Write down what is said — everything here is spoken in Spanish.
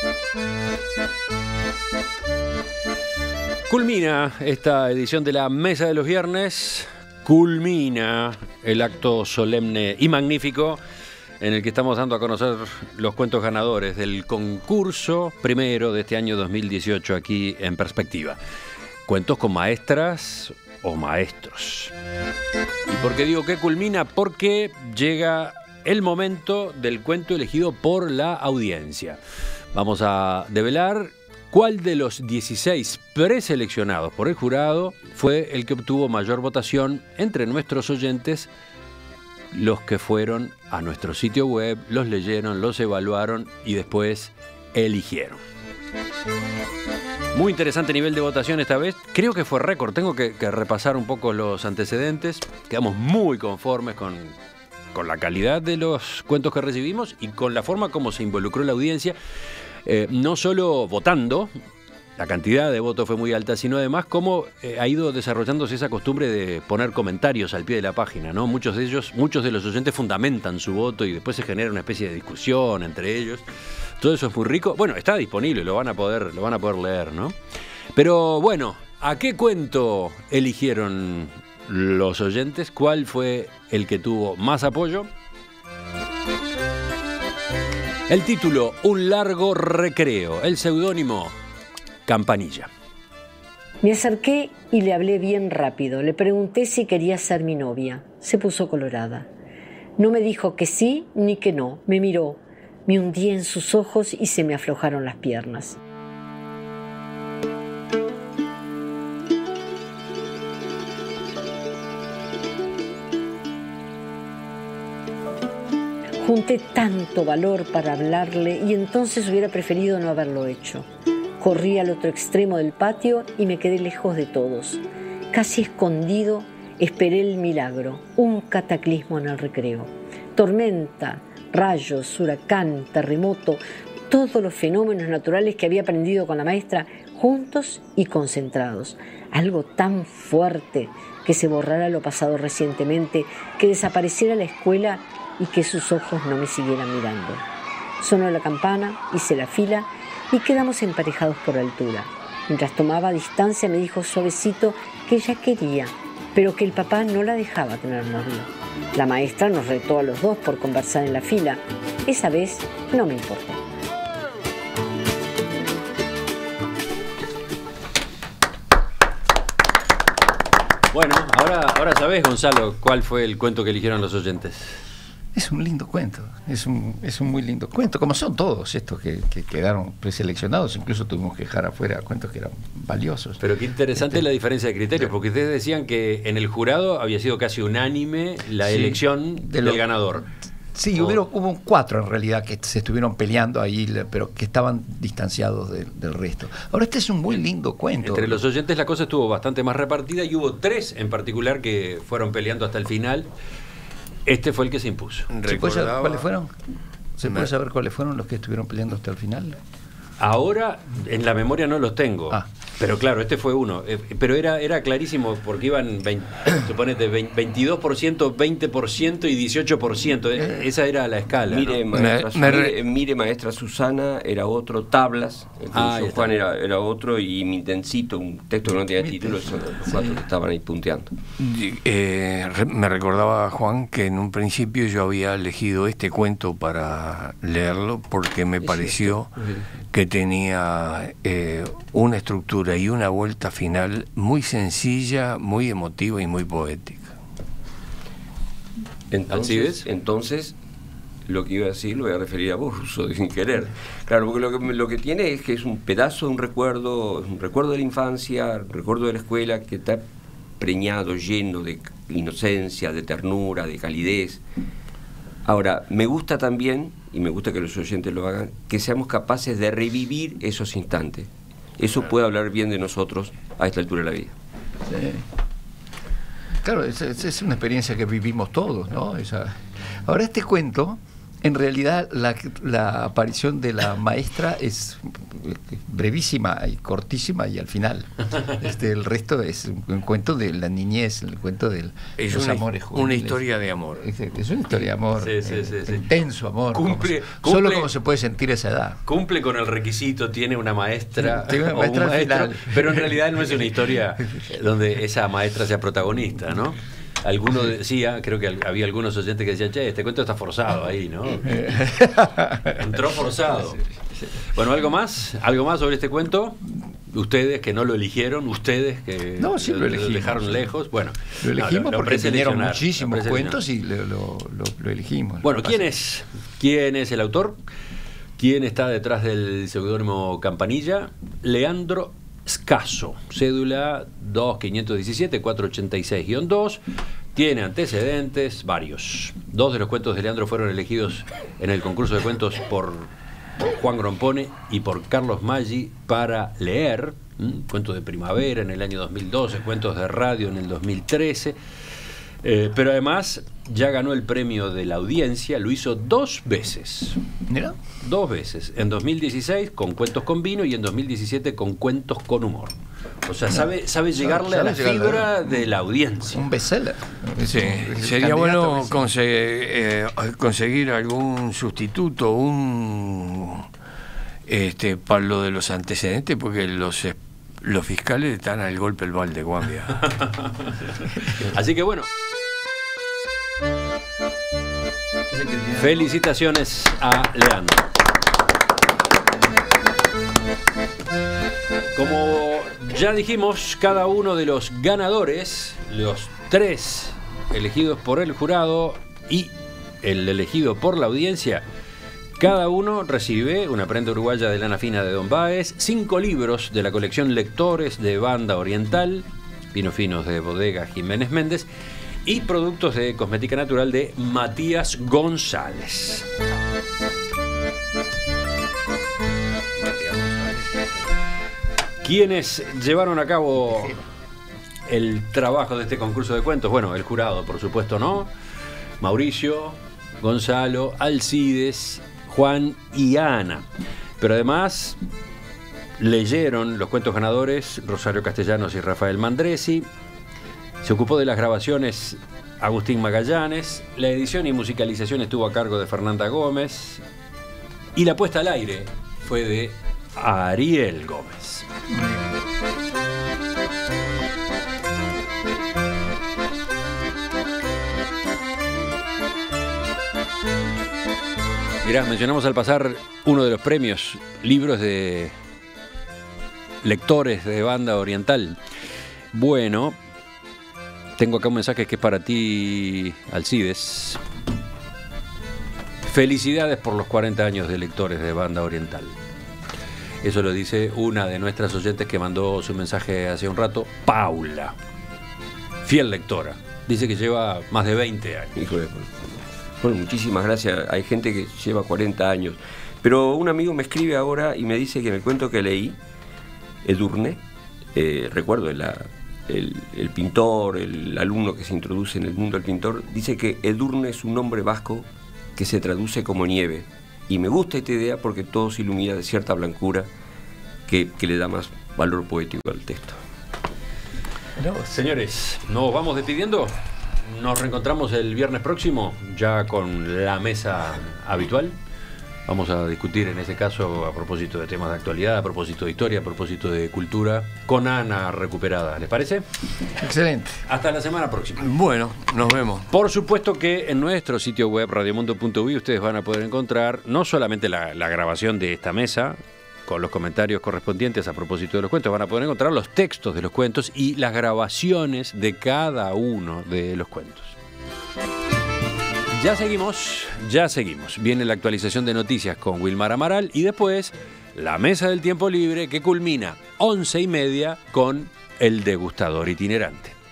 Culmina esta edición de la Mesa de los Viernes, culmina el acto solemne y magnífico en el que estamos dando a conocer los cuentos ganadores del concurso primero de este año 2018 aquí en Perspectiva. Cuentos con maestras o maestros. ¿Y por qué digo que culmina? Porque llega el momento del cuento elegido por la audiencia. Vamos a develar cuál de los 16 preseleccionados por el jurado fue el que obtuvo mayor votación entre nuestros oyentes, los que fueron a nuestro sitio web, los leyeron, los evaluaron y después eligieron. Muy interesante nivel de votación esta vez. Creo que fue récord. Tengo que repasar un poco los antecedentes. Quedamos muy conformes con la calidad de los cuentos que recibimos y con la forma como se involucró la audiencia. No solo votando, la cantidad de votos fue muy alta, sino además cómo ha ido desarrollándose esa costumbre de poner comentarios al pie de la página, ¿no? Muchos de los oyentes fundamentan su voto y después se genera una especie de discusión entre ellos. Todo eso es muy rico. Bueno, está disponible, lo van a poder leer, ¿no? Pero bueno, ¿a qué cuento eligieron los oyentes? ¿Cuál fue el que tuvo más apoyo? El título, Un largo recreo. El seudónimo, Campanilla. Me acerqué y le hablé bien rápido. Le pregunté si quería ser mi novia. Se puso colorada. No me dijo que sí ni que no. Me miró. Me hundí en sus ojos y se me aflojaron las piernas. Junté tanto valor para hablarle y entonces hubiera preferido no haberlo hecho. Corrí al otro extremo del patio y me quedé lejos de todos. Casi escondido, esperé el milagro, un cataclismo en el recreo. Tormenta, rayos, huracán, terremoto, todos los fenómenos naturales que había aprendido con la maestra, juntos y concentrados. Algo tan fuerte que se borrara lo pasado recientemente, que desapareciera la escuela y que sus ojos no me siguieran mirando. Sonó la campana, hice la fila y quedamos emparejados por altura. Mientras tomaba distancia me dijo suavecito que ella quería, pero que el papá no la dejaba tener novio. La maestra nos retó a los dos por conversar en la fila. Esa vez no me importó. Bueno, ahora sabés, Gonzalo, cuál fue el cuento que eligieron los oyentes. Es un lindo cuento, es un muy lindo cuento, como son todos estos que quedaron preseleccionados. Incluso tuvimos que dejar afuera cuentos que eran valiosos. Pero qué interesante la diferencia de criterios, porque ustedes decían que en el jurado había sido casi unánime la elección del ganador. Sí, hubo 4 en realidad que se estuvieron peleando ahí, pero que estaban distanciados del resto. Ahora este es un muy lindo cuento. Entre los oyentes la cosa estuvo bastante más repartida y hubo 3 en particular que fueron peleando hasta el final. Este fue el que se impuso. ¿Se puede saber cuáles fueron? ¿Se puede saber cuáles fueron los que estuvieron peleando hasta el final? Ahora en la memoria no los tengo. Pero claro, este fue uno. Pero era clarísimo porque iban, suponete, 22%, 20% y 18%. Esa era la escala. Mire, maestra Susana, era otro. Tablas, Juan era otro. Y Mintencito, un texto que no tenía título, son los 4 que estaban ahí punteando. Me recordaba, Juan, que en un principio yo había elegido este cuento para leerlo porque me pareció que tenía una estructura y una vuelta final muy sencilla, muy emotiva y muy poética. Entonces lo que iba a decir lo voy a referir a vos, Russo, sin querer. Claro, porque lo que tiene es que es un pedazo de un recuerdo de la infancia, un recuerdo de la escuela que está preñado, lleno de inocencia, de ternura, de calidez. Ahora, me gusta también, y me gusta que los oyentes lo hagan, que seamos capaces de revivir esos instantes. Eso puede hablar bien de nosotros a esta altura de la vida. Sí. Claro, es una experiencia que vivimos todos, ¿no? Ahora, este cuento En realidad la aparición de la maestra es brevísima y cortísima y al final. El resto es un cuento de la niñez, el cuento de los amores juveniles. Una historia de amor. Es una historia de amor, Sí. intenso amor. Solo como se puede sentir esa edad. Cumple con el requisito, tiene una maestra, Tiene una maestra o un al maestro, final. pero en realidad no es una historia donde esa maestra sea protagonista, ¿no? Alguno decía, creo que había algunos oyentes que decían, che, este cuento está forzado ahí, ¿no? Entró forzado. Bueno, ¿algo más sobre este cuento? Ustedes que no lo eligieron, ustedes que No, sí lo elegimos, dejaron lejos. Bueno, lo elegimos porque vinieron muchísimos preseleccionaron. cuentos y lo elegimos. Bueno, ¿quién es el autor? ¿Quién está detrás del seudónimo Campanilla? Leandro Scasso, cédula 2517-486-2. Tiene antecedentes varios. 2 de los cuentos de Leandro fueron elegidos en el concurso de cuentos por Juan Grompone y por Carlos Maggi para leer. Cuentos de primavera en el año 2012, cuentos de radio en el 2013. Pero además ya ganó el premio de la audiencia, lo hizo 2 veces. ¿Mira? 2 veces, en 2016 con Cuentos con Vino y en 2017 con Cuentos con Humor. O sea, sabe llegarle a la fibra de la audiencia. Un bestseller. Sí, sería bueno conseguir algún sustituto, para lo de los antecedentes, porque los fiscales están al golpe el balde, Guambia. Así que bueno. Felicitaciones a Leandro. Como ya dijimos, cada uno de los ganadores, los 3 elegidos por el jurado y el elegido por la audiencia, cada uno recibe una prenda uruguaya de lana fina de Don Báez, 5 libros de la colección Lectores de Banda Oriental, vinos finos de Bodega Jiménez Méndez, y productos de cosmética natural de Matías González. ¿Quiénes llevaron a cabo el trabajo de este concurso de cuentos? Bueno, el jurado, por supuesto, ¿no? Mauricio, Gonzalo, Alcides, Juan y Ana. Pero además leyeron los cuentos ganadores Rosario Castellanos y Rafael Mandresi. Se ocupó de las grabaciones Agustín Magallanes. La edición y musicalización estuvo a cargo de Fernanda Gómez. Y la puesta al aire fue de Ariel Gómez. Mirá, mencionamos al pasar uno de los premios, libros de lectores de banda oriental. Bueno, tengo acá un mensaje que es para ti, Alcides. Felicidades por los 40 años de lectores de banda oriental. Eso lo dice una de nuestras oyentes que mandó su mensaje hace un rato, Paula. Fiel lectora. Dice que lleva más de 20 años. Híjole, bueno, muchísimas gracias. Hay gente que lleva 40 años. Pero un amigo me escribe ahora y me dice que en el cuento que leí, Edurne, recuerdo el pintor, el alumno que se introduce en el mundo del pintor, dice que Edurne es un nombre vasco que se traduce como nieve. Y me gusta esta idea porque todo se ilumina de cierta blancura que le da más valor poético al texto. No, señores, nos vamos despidiendo. Nos reencontramos el viernes próximo, ya con la mesa habitual. Vamos a discutir en ese caso a propósito de temas de actualidad, a propósito de historia, a propósito de cultura, con Ana recuperada. ¿Les parece? Excelente. Hasta la semana próxima. Bueno, nos vemos. Por supuesto que en nuestro sitio web radiomundo.uy ustedes van a poder encontrar no solamente la grabación de esta mesa, con los comentarios correspondientes a propósito de los cuentos, van a poder encontrar los textos de los cuentos y las grabaciones de cada uno de los cuentos. Ya seguimos. Viene la actualización de noticias con Wilmar Amaral y después la mesa del tiempo libre que culmina 11:30 con el degustador itinerante.